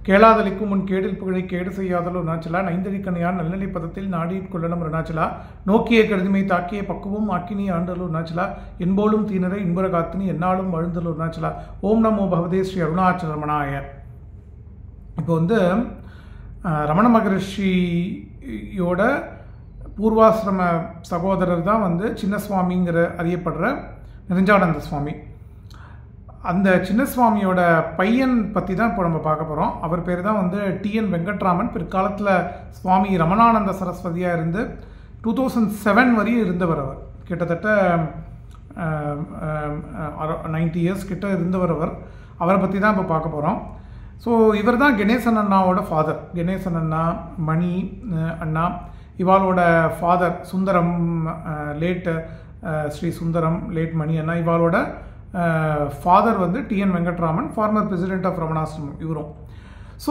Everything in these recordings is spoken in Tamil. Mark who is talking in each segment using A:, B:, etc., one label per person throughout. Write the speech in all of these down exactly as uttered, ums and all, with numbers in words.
A: கேளாதலிக்கும் முன் கேடில் புகழை கேடு செய்யாதலோ அருணாச்சலா நைந்தடிக்கணையான் நல்லநிலை பதத்தில் நாடியிற் கொள்ளலும் அருணாச்சலா நோக்கிய கருதுமை தாக்கிய பக்குவம் ஆக்கினி ஆண்டலோ அருணாச்சலா என்போலும் தீனரை இன்புற காத்தினி என்னாலும் வழுந்தலோ அருணாச்சலா. ஓம் நமோ பகவதே ஸ்ரீ அருணாச்சல ரமணாய. இப்போ வந்து ரமண மகரிஷியோட பூர்வாசிரம சகோதரர் தான் வந்து சின்னசுவாமிங்கிற அறியப்படுற நிரஞ்சானந்த சுவாமி. அந்த சின்னசுவாமியோட பையன் பற்றி தான் இப்போ நம்ம பார்க்க போகிறோம். அவர் பேர் தான் வந்து டி என் வெங்கட்ராமன். பிற்காலத்தில் சுவாமி ரமணானந்த சரஸ்வதியாக இருந்து டூ தௌசண்ட் செவன் வரையும் இருந்தவர். அவர் கிட்டத்தட்ட நைன்டி இயர்ஸ் கிட்ட இருந்தவர். அவர் அவரை பற்றி தான் இப்போ பார்க்க போகிறோம். ஸோ இவர் தான் கணேசன் அண்ணாவோட ஃபாதர். கணேசன் அண்ணா, மணி அண்ணா, இவாளோட father Sundaram, late Sri Sundaram, late Mani அண்ணா, இவாளோட ஃபாதர் வந்து T N Venkatraman, former president of Ramanasramam இவரும். ஸோ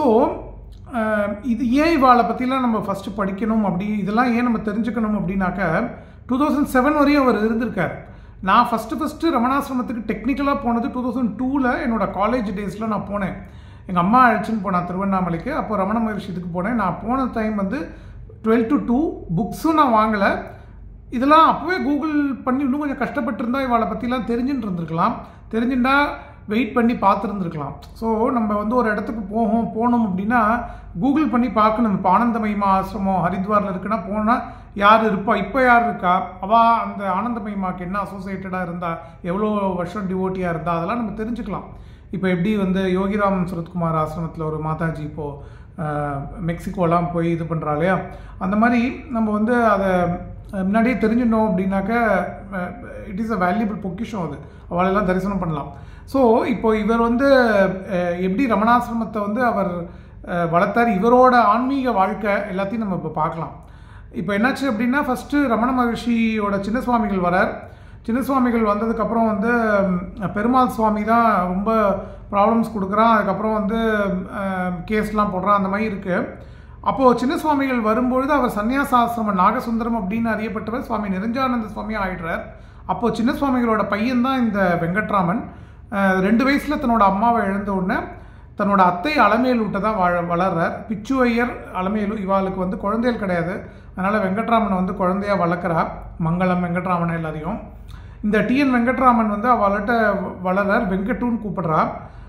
A: இது ஏன் இவாளை பற்றிலாம் நம்ம ஃபஸ்ட்டு படிக்கணும், அப்படி இதெல்லாம் ஏன் நம்ம தெரிஞ்சுக்கணும் அப்படின்னாக்க, டூ தௌசண்ட் செவன் வரையும் அவர் இருந்திருக்கார். நான் ஃபஸ்ட்டு ஃபஸ்ட்டு ரமணாசிரமத்துக்கு டெக்னிக்கலாக போனது டூ தௌசண்ட் டூவில் என்னோடய காலேஜ் டேஸில் நான் போனேன். எங்கள் அம்மா அழைச்சின்னு போனேன் திருவண்ணாமலைக்கு. அப்போ ரமண மகரிஷி இதுக்கு போனேன். நான் போன டைம் வந்து டுவெல் டு டூ புக்ஸும் நான் வாங்கலை. இதெல்லாம் அப்போவே கூகுள் பண்ணி இன்னும் கொஞ்சம் கஷ்டப்பட்டுருந்தா இவளை பற்றிலாம் தெரிஞ்சுட்டு இருந்திருக்கலாம். தெரிஞ்சுட்டா வெயிட் பண்ணி பார்த்துருந்துருக்கலாம். ஸோ நம்ம வந்து ஒரு இடத்துக்கு போகும் போகணும் அப்படின்னா கூகுள் பண்ணி பார்க்கணும். இப்போ ஆனந்தமயிமா ஆசிரமம் ஹரித்வாரில் இருக்குன்னா போனால் யார் இருப்பா, இப்போ யார் இருக்கா, அவள் அந்த ஆனந்தமயிமாக்கு என்ன அசோசியேட்டடாக இருந்தா, எவ்வளோ வருஷம் டிவோட்டியாக இருந்தா, அதெல்லாம் நம்ம தெரிஞ்சுக்கலாம். இப்போ எப்படி வந்து யோகிராம் சுரத்குமார் ஆசிரமத்தில் ஒரு மாதாஜி இப்போது மெக்சிகோலாம் போய் இது பண்ணுறாளையா, அந்த மாதிரி நம்ம வந்து அதை முன்னாடியே தெரிஞ்சிடணும் அப்படின்னாக்க இட் இஸ் அ வேல்யூபிள் பொக்கிஷம். அது அவளெல்லாம் தரிசனம் பண்ணலாம். ஸோ இப்போ இவர் வந்து எப்படி ரமணாசிரமத்தை வந்து அவர் வளர்த்தார், இவரோட ஆன்மீக வாழ்க்கை எல்லாத்தையும் நம்ம இப்போ பார்க்கலாம். இப்போ என்னாச்சு அப்படின்னா, ஃபஸ்ட்டு ரமண மகரிஷியோட சின்ன சுவாமிகள் வரார். சின்ன சுவாமிகள் வந்ததுக்கப்புறம் வந்து பெருமாள் சுவாமி தான் ரொம்ப ப்ராப்ளம்ஸ் கொடுக்குறான். அதுக்கப்புறம் வந்து கேஸ்லாம் போடுறான், அந்த மாதிரி இருக்குது. அப்போது சின்ன சுவாமிகள் வரும்பொழுது அவர் சன்னியாசாசிரமம் நாகசுந்தரம் அப்படின்னு அறியப்பட்டவர் சுவாமி நிரஞ்சானந்த சுவாமி ஆயிடுறார். அப்போது சின்ன சுவாமிகளோட பையன் தான் இந்த வெங்கட்ராமன். ரெண்டு வயசில் தன்னோட அம்மாவை இழந்த உடனே தன்னோட அத்தை அலமேலூட்டை தான் வாழ வளர்றார். பிச்சு ஐயர் அலமேலு இவாளுக்கு வந்து குழந்தைகள் கிடையாது. அதனால் வெங்கட்ராமனை வந்து குழந்தையாக வளர்க்குறா. மங்களம் வெங்கட்ராமனை எல்லாரையும். இந்த டி என் வெங்கட்ராமன் வந்து அவள்கிட்ட வளர்றார். வெங்கட்டுன்னு கூப்பிடுறா.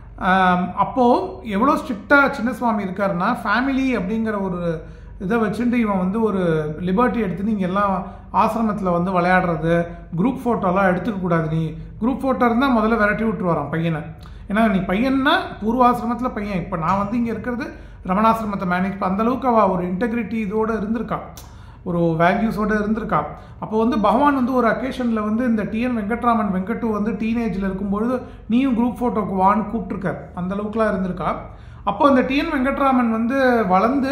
A: அப்போது எவ்வளோ ஸ்ட்ரிக்டாக சின்ன சுவாமி இருக்காருன்னா, ஃபேமிலி அப்படிங்கிற ஒரு இதை வச்சுட்டு இவன் வந்து ஒரு லிபர்ட்டி எடுத்து நீங்கள் எல்லாம் ஆசிரமத்தில் வந்து விளையாடுறது, குரூப் ஃபோட்டோலாம் எடுத்துக்கக்கூடாது, நீ குரூப் ஃபோட்டோ இருந்தால் முதல்ல விரட்டி விட்டுருவாரான் பையனை. ஏன்னா நீ பையன்னா பூர்வாசிரமத்தில் பையன். இப்போ நான் வந்து இங்கே இருக்கிறது ரமணாசிரமத்தை மேனேஜ் அந்தளவுக்கு அவள் ஒரு இன்டெகிரிட்டி இதோடு இருந்திருக்கா, ஒரு வேல்யூஸோடு இருந்திருக்கா. அப்போ வந்து பகவான் வந்து ஒரு அக்கேஷனில் வந்து இந்த டி என் வெங்கட்ராமன் வெங்கட்டு வந்து டீனேஜில் இருக்கும்பொழுது நீயும் குரூப் ஃபோட்டோக்கு வான்னு கூப்பிட்ருக்கார். அந்தளவுக்குலாம் இருந்திருக்கா. அப்போ அந்த டி என் வெங்கட்ராமன் வந்து வளர்ந்து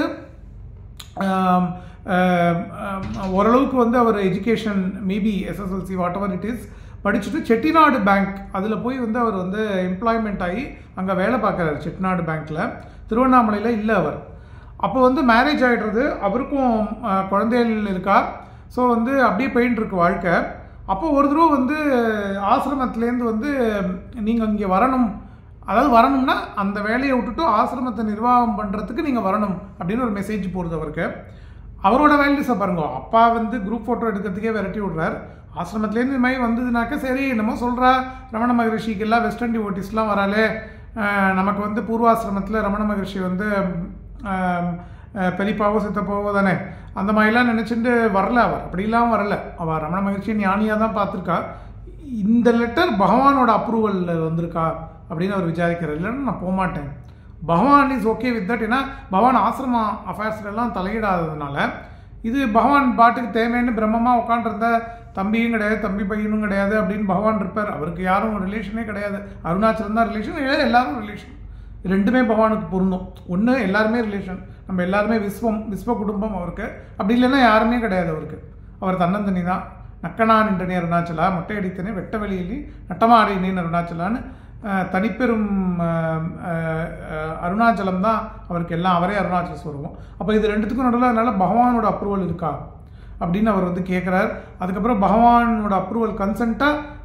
A: ஓரளவுக்கு வந்து அவர் education maybe SSLC whatever it is படிச்சுட்டு செட்டிநாடு பேங்க் அதில் போய் வந்து அவர் வந்து எம்ப்ளாய்மெண்ட் ஆகி அங்கே வேலை பார்க்குறாரு செட்டிநாடு பேங்க்கில். திருவண்ணாமலையில் இல்லை அவர். அப்போ வந்து மேரேஜ் ஆகிடுறது, அவருக்கும் குழந்தைகள் இருக்கா. ஸோ வந்து அப்படியே போயின்னு இருக்கு வாழ்க்கை. அப்போ ஒரு தடவை வந்து ஆசிரமத்துலேருந்து வந்து நீங்கள் இங்கே வரணும், அதாவது வரணும்னா அந்த வேலையை விட்டுட்டு ஆசிரமத்தை நிர்வாகம் பண்ணுறதுக்கு நீங்கள் வரணும் அப்படின்னு ஒரு மெசேஜ் போடுது அவருக்கு. அவரோட வேல்யூஸை பாருங்க. அப்பா வந்து குரூப் ஃபோட்டோ எடுக்கிறதுக்கே விரட்டி விடுறார். ஆசிரமத்துலேருந்து இது மாதிரி வந்ததுனாக்க சரி என்னமோ சொல்கிறா, ரமண மகரிஷிக்கு எல்லாம் வெஸ்டர்ன் டிவோட்டிஸ்லாம் வராலே, நமக்கு வந்து பூர்வாசிரமத்தில் ரமண மகரிஷி வந்து பெரியப்பாவோ சித்தப்பாவோ தானே, அந்த மாதிரிலாம் நினச்சிட்டு வரல. அவர் அப்படிலாம் வரல. அவள் ரமண மகரிஷியை ஞானியாக தான் பார்த்துருக்கா. இந்த லெட்டர் பகவானோட அப்ரூவலில் வந்திருக்கா அப்படின்னு அவர் விசாரிக்கிறார். இல்லைன்னா நான் போகமாட்டேன், பகவான் இஸ் ஓகே வித் தட். ஏன்னா பகவான் ஆசிரம அஃபேர்ஸ்லாம் தலையிடாததுனால இது பகவான் பாட்டுக்கு தேவைன்னு பிரம்மமாக உட்காண்டிருந்த தம்பியும் கிடையாது, தம்பி பையனும் கிடையாது அப்படின்னு பகவான் இருப்பார். அவருக்கு யாரும் ரிலேஷனே கிடையாது. அருணாச்சலம் தான் ரிலேஷன், எல்லாரும் ரிலேஷன். ரெண்டுமே பகவானுக்கு பொருந்தும். ஒன்று எல்லாருமே ரிலேஷன், நம்ம எல்லாருமே விஸ்வம், விஸ்வ குடும்பம் அவருக்கு. அப்படி இல்லைன்னா யாருமே கிடையாது அவருக்கு. அவர் தன்னந்தனி தான். நக்கனா நின்றனே அருணாச்சலா, மொட்டை அடித்தனே வெட்ட வெளியிலே நட்டமாடினேன் அருணாச்சலான்னு தனிப்பெரும் அருணாச்சலம் தான் அவருக்கு எல்லாம். அவரே அருணாச்சல ஸ்வரூபம். அப்போ இது ரெண்டுத்துக்கும் நடுவில் அதனால பகவானோட அப்ரூவல் இருக்கா அப்படின்னு அவர் வந்து கேட்குறார். அதுக்கப்புறம் பகவானோட அப்ரூவல் கன்சென்ட்டாக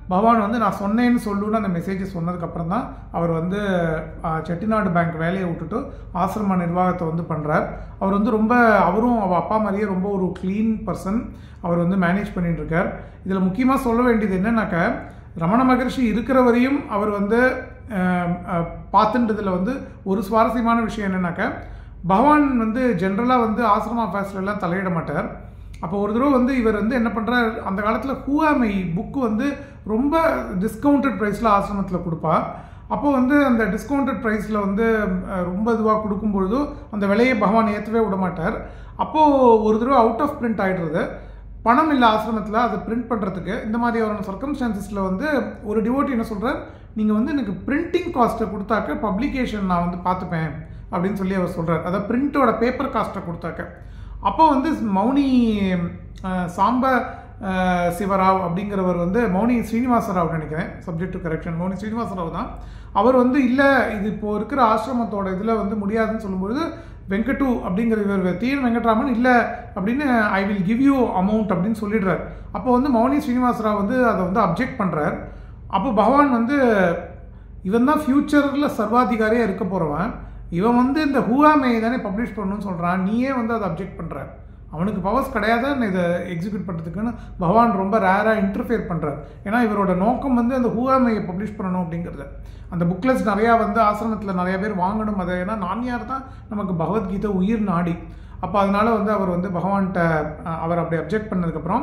A: பகவான் வந்து நான் சொன்னேன்னு சொல்லுன்னு அந்த மெசேஜை சொன்னதுக்கப்புறம் தான் அவர் வந்து செட்டிநாடு பேங்க் வேலையை விட்டுட்டு ஆசிரம நிர்வாகத்தை வந்து பண்ணுறார். அவர் வந்து ரொம்ப அவரும் அவள் அப்பா மாதிரியே ரொம்ப ஒரு க்ளீன் பர்சன் அவர் வந்து மேனேஜ் பண்ணிட்டு இருக்கார். இதில் முக்கியமாக சொல்ல வேண்டியது என்னன்னாக்கா, ரமண மகரிஷி இருக்கிற வரையும் அவர் வந்து பார்த்துன்றதுல வந்து ஒரு சுவாரஸ்யமான விஷயம் என்னன்னாக்கா, பகவான் வந்து ஜென்ரலாக வந்து ஆசிரம அஃபேர்ஸ்லாம் தலையிட மாட்டார். அப்போ ஒரு தடவை வந்து இவர் வந்து என்ன பண்ணுறார், அந்த காலத்தில் ஹூஆமை புக்கு வந்து ரொம்ப டிஸ்கவுண்டட் ப்ரைஸில் ஆசிரமத்தில் கொடுப்பா. அப்போ வந்து அந்த டிஸ்கவுண்டட் ப்ரைஸில் வந்து ரொம்ப இதுவாக கொடுக்கும்பொழுது அந்த விலையை பகவான் ஏற்றவே விட மாட்டார். அப்போது ஒரு தடவை அவுட் ஆஃப் பிரிண்ட் ஆகிடுறது, பணம் இல்லை ஆசிரமத்தில் அதை பிரிண்ட் பண்ணுறதுக்கு. இந்த மாதிரியான சர்க்கம்ஸ்டான்சஸில் வந்து ஒரு டிவோட்டி என்ன சொல்கிறார், நீங்கள் வந்து எனக்கு பிரிண்டிங் காஸ்ட்டை கொடுத்தாக்க பப்ளிகேஷன் நான் வந்து பார்த்துப்பேன் அப்படின்னு சொல்லி அவர் சொல்கிறார். அதாவது பிரிண்டோட பேப்பர் காஸ்ட்டை கொடுத்தாக்க. அப்போ வந்து மௌனி சாம்ப சிவராவ் அப்படிங்கிறவர் வந்து மௌனி ஸ்ரீனிவாசராவ் நினைக்கிறேன், subject to correction Mouni Srinivasarao தான். அவர் வந்து இல்லை இது இப்போது இருக்கிற ஆசிரமத்தோட இதில் வந்து முடியாதுன்னு சொல்லும்பொழுது வெங்கட்டு அப்படிங்கிற இவர் டிஎன் வெங்கட்ராமன் இல்லை அப்படின்னு I will give you amount அப்படின்னு சொல்லிடுறார். அப்போ வந்து மௌனி ஸ்ரீனிவாசராவ் வந்து அதை வந்து அப்ஜெக்ட் பண்ணுறார். அப்போ பகவான் வந்து இவன் தான் ஃப்யூச்சரில் சர்வாதிகாரியாக இருக்க போகிறவன், இவன் வந்து இந்த ஹூஆமை தானே பப்ளிஷ் பண்ணணும்னு சொல்கிறான், நீயே வந்து அதை அப்ஜெக்ட் பண்ணுற, அவனுக்கு பவர்ஸ் கிடையாது இதை எக்ஸிக்யூட் பண்ணுறதுக்குன்னு பகவான் ரொம்ப ரேராக இன்டர்ஃபியர் பண்ணுறார். ஏன்னா இவரோட நோக்கம் வந்து அந்த ஹூஆமையை பப்ளிஷ் பண்ணணும் அப்படிங்கிறது. அந்த புக்லெட்ஸ் நிறையா வந்து ஆசிரமத்தில் நிறையா பேர் வாங்கணும் அதை, ஏன்னா நான்யார் தான் நமக்கு பகவத்கீதை உயிர் நாடி. அப்போ அதனால் வந்து அவர் வந்து பகவான்கிட்ட அவர் அப்படி அப்ஜெக்ட் பண்ணதுக்கப்புறம்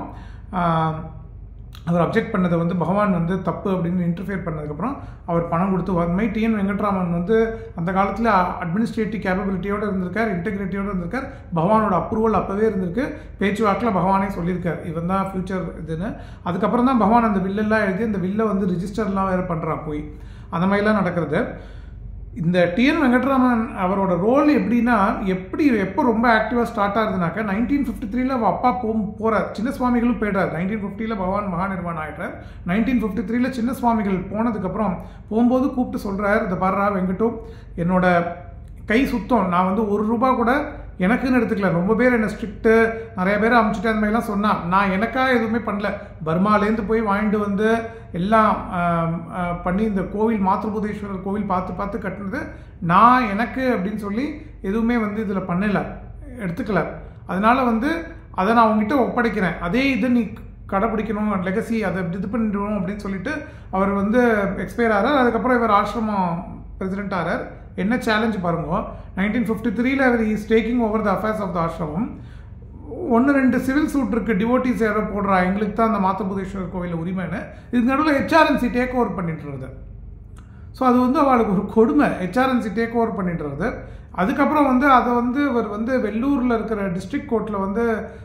A: அவர் அப்ஜெக்ட் பண்ணதை வந்து பகவான் வந்து தப்பு அப்படின்னு இன்டர்ஃபியர் பண்ணதுக்கப்புறம் அவர் பணம் கொடுத்து வன்மை டிஎன் வெங்கட்ராமன் வந்து அந்த காலத்தில் அட்மினிஸ்ட்ரேட்டிவ் கேப்பபிலிட்டியோடு இருந்திருக்கார், இன்டெகிரிட்டியோடு இருந்திருக்கார். பகவானோட அப்ரூவல் அப்போவே இருந்திருக்கு, பேச்சுவாக்கில் பகவானே சொல்லியிருக்கார் இவன் தான் ஃபியூச்சர் இதுன்னு. அதுக்கப்புறம் தான் பகவான் அந்த வில்லெல்லாம் எழுதி அந்த வில்லை வந்து ரிஜிஸ்டர்லாம் வேறு பண்ணுறா போய், அந்த மாதிரிலாம் நடக்கிறது. இந்த டிஎன் வெங்கட்ராமன் அவரோட ரோல் எப்படின்னா, எப்படி எப்போ ரொம்ப ஆக்டிவாக ஸ்டார்ட் ஆகுதுனாக்கா நைன்டீன் ஃபிஃப்டி த்ரீல அப்பா போ போகிறார், சின்ன சுவாமிகளும் போய்டார். நைன்டீன் ஃபிஃப்டியில் பகவான் மகா நிர்வாணம் ஆகிட்டார். நைன்டீன் ஃபிஃப்டி த்ரீல சின்ன சுவாமிகள் போனதுக்கப்புறம் போகும்போது கூப்பிட்டு சொல்கிறார், இந்த பாரா வெங்கட்டும் என்னோட கை சுத்தம், நான் வந்து ஒரு ரூபா கூட எனக்குன்னு எடுத்துக்கல, ரொம்ப பேர் என்னை ஸ்ட்ரிக்ட்டு நிறைய பேர் அமுச்சுட்டு அந்த மாதிரிலாம் சொன்னான், நான் எனக்காக எதுவுமே பண்ணல, பர்மாலேருந்து போய் வாங்கிட்டு வந்து எல்லாம் பண்ணி இந்த கோவில் மாத்ருபூதேஸ்வரர் கோவில் பார்த்து பார்த்து கட்டினது நான் எனக்கு அப்படின்னு சொல்லி எதுவுமே வந்து இதில் பண்ணலை, எடுத்துக்கல. அதனால வந்து அதை நான் உங்ககிட்ட ஒப்படைக்கிறேன், அதே இது நீ கடைப்பிடிக்கணும், லெகசி அதை இது பண்ணிடுவோம் அப்படின்னு சொல்லிட்டு அவர் வந்து எக்ஸ்பயர் ஆகிறார். அதுக்கப்புறம் இவர் ஆசிரமம் பிரசிடென்ட் ஆகிறார். என்ன சேலஞ்சு பாருங்க, நைன்டீன் ஃபிஃப்டி த்ரீல அவர் is taking over the affairs of the ashramam. ஒன்று ரெண்டு சிவில் சூட் இருக்குது, டிவோட்டிஸ் யாரோ போடுறா, எங்களுக்கு தான் அந்த மாத்ருபூதேஸ்வரர் கோவிலில் உரிமைன்னு. இதுக்கு நடுவில் ஹெச்ஆர்என்சி டேக் ஓவர் பண்ணிட்டுருது. ஸோ அது வந்து அவளுக்கு ஒரு கொடுமை, ஹெச்ஆர்என்சி டேக் ஓவர் பண்ணிட்டுருது. அதுக்கப்புறம் வந்து அதை வந்து அவர் வந்து வெள்ளூரில் இருக்கிற டிஸ்ட்ரிக்ட் கோர்ட்டில் வந்து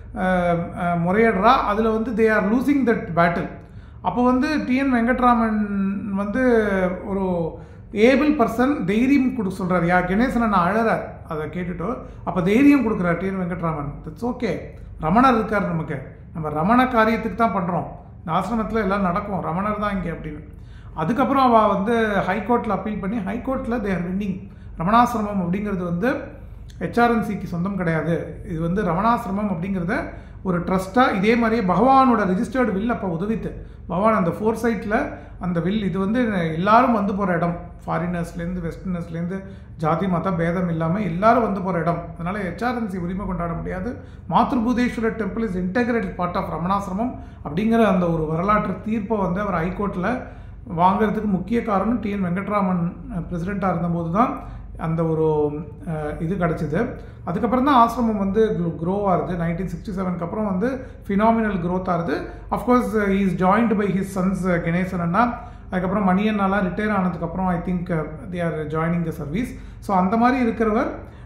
A: முறையிடுறா. அதில் வந்து they are losing that battle. அப்போ வந்து டிஎன் வெங்கட்ராமன் வந்து ஒரு ஏபிள் பர்சன் தைரியம் கொடுக்க சொல்கிறார், யா கணேசனை நான் அழறார் அதை கேட்டுட்டு. அப்போ தைரியம் கொடுக்குறார் TN Venkatraman, it's okay, Ramanar இருக்கார் நமக்கு, நம்ம ரமண காரியத்துக்கு தான் பண்ணுறோம், இந்த ஆசிரமத்தில் எல்லாம் நடக்கும், ரமணர் தான் இங்கே அப்படின்னு. அதுக்கப்புறம் அவள் வந்து ஹைகோர்ட்டில் அப்பீல் பண்ணி ஹைகோர்ட்டில் தே ஆர் வின்னிங். ரமணாசிரமம் அப்படிங்கிறது வந்து ஹெச்ஆர்என்சிக்கு சொந்தம் கிடையாது, இது வந்து ரமணாசிரமம் அப்படிங்கிறத ஒரு ட்ரஸ்ட்டாக இதே மாதிரியே பகவானோட ரிஜிஸ்டர்டு வில் அப்போ உதவித்து பகவான் அந்த ஃபோர் சைட்டில் அந்த வில் இது வந்து எல்லாரும் வந்து போகிற இடம், ஃபாரினர்ஸ்லேருந்து வெஸ்டர்னர்ஸ்லேருந்து ஜாதி மத பேதம் இல்லாமல் எல்லாரும் வந்து போகிற இடம். அதனால் ஹெச்ஆர்என்சி உரிமை கொண்டாட முடியாது. Mathrubhuteswarar temple is integrated part of Ramanasramam அப்படிங்கிற அந்த ஒரு வரலாற்று தீர்ப்பை வந்து அவர் ஹைகோர்ட்டில் வாங்கிறதுக்கு முக்கிய காரணம் டிஎன் வெங்கட்ராமன் பிரசிடெண்ட்டாக இருந்தபோது தான் அந்த ஒரு இது கிடச்சிது. அதுக்கப்புறம் தான் ஆசிரமம் வந்து க்ரோ ஆகுது. நைன்டீன் சிக்ஸ்டி செவனுக்கு அப்புறம் வந்து ஃபினாமினல் க்ரோத் ஆகுது. Of course he is joined by his sons Ganesan அண்ணா. அதுக்கப்புறம் மணி அண்ணாலாம் ரிட்டையர் ஆனதுக்கப்புறம் I think they are joining the service. So அந்த மாதிரி இருக்கிறவர்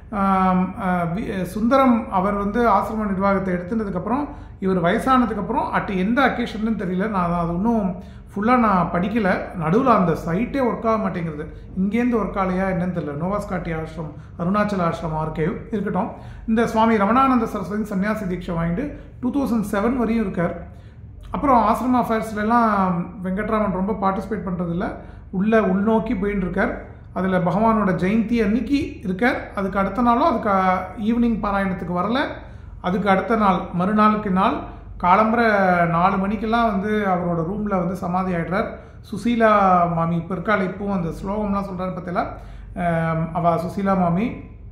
A: சுந்தரம் அவர் வந்து ஆசிரம நிர்வாகத்தை எடுத்துனதுக்கப்புறம் இவர் வயசானதுக்கப்புறம் அட் எந்த அக்கேஷன்னு தெரியல, நான் அது இன்னும் ஃபுல்லாக நான் படிக்கலை. நடுவில் அந்த சைட்டே ஒர்க் ஆக மாட்டேங்கிறது, இங்கேருந்து ஒர்க் ஆகலையா என்னன்னு தெரியல. நோவாஸ்காட்டி ஆசிரம், அருணாச்சல ஆசிரமம் ஆர்கேவ் இருக்கட்டும். இந்த சுவாமி ரமணானந்த சரஸ்வதி சன்னியாசி தீட்சை வாங்கிட்டு டூ தௌசண்ட் செவன் வரையும் இருக்கார். அப்புறம் ஆசிரம அஃபேர்ஸ்லாம் வெங்கட்ராமன் ரொம்ப பார்ட்டிசிபேட் பண்ணுறதில்ல, உள்ளே உள்நோக்கி போயின்னு இருக்கார். அதில் பகவானோட ஜெயந்தி அன்னைக்கு இருக்கார். அதுக்கு அடுத்த நாளும் அதுக்கு ஈவினிங் பாராயணத்துக்கு வரல. அதுக்கு அடுத்த நாள் மறுநாளுக்கு நாள் காலம்பர நாலு மணிக்கெல்லாம் வந்து அவரோட ரூமில் வந்து சமாதி ஆகிடுறார். சுசீலா மாமி பிற்கால இப்போவும் அந்த ஸ்லோகம்லாம் சொல்கிறாரு பார்த்தீங்களா, அவள் சுசீலா மாமி,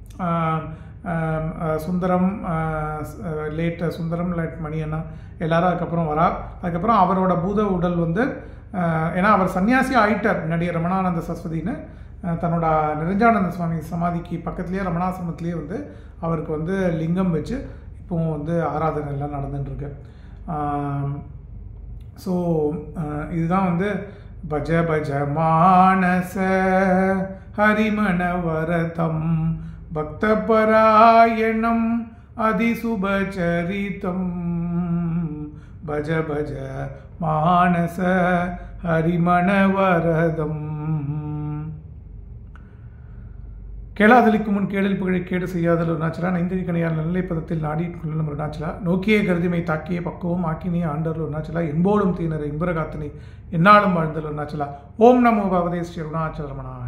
A: சுந்தரம், லேட் சுந்தரம், லேட் மணி அண்ணா எல்லாரும் அதுக்கப்புறம் வரா. அதுக்கப்புறம் அவரோட பூத உடல் வந்து, ஏன்னா அவர் சன்னியாசி ஆயிட்டார் நடிகர் ரமணானந்த சரஸ்வதினு, தன்னோட நிரஞ்சானந்த சுவாமி சமாதிக்கு பக்கத்துலேயே ரமணாசிரமத்துலேயே வந்து அவருக்கு வந்து லிங்கம் வச்சு இப்போவும் வந்து ஆராதனை எல்லாம் நடந்துட்டுருக்கு. ஸோ இதுதான் வந்து பஜ பஜ மானச ஹரிமணவரதம் பக்தபராயணம் அதிசுபச்சரிதம் பஜ பஜ மானச ஹரிமணவரதம். கேளாதலிக்கு முன் கேடல் புகழை கேடு செய்யாதல் அருணாச்சலா, நைந்தனி கணையால் நல்லை பதத்தில் நாடிட்டு கொள்ளும் அருணாச்சலா, நோக்கிய கருதிமை தாக்கிய பக்குவம் ஆக்கினிய ஆண்டர் அருணாச்சலா, என்போடும் தீனரை இம்பரகாத்தனை என்னாலும் வாழ்ந்தல் அருணாச்சலா. ஓம் நமோ பகவதே ஸ்ரீ அருணாச்சல ரமணா.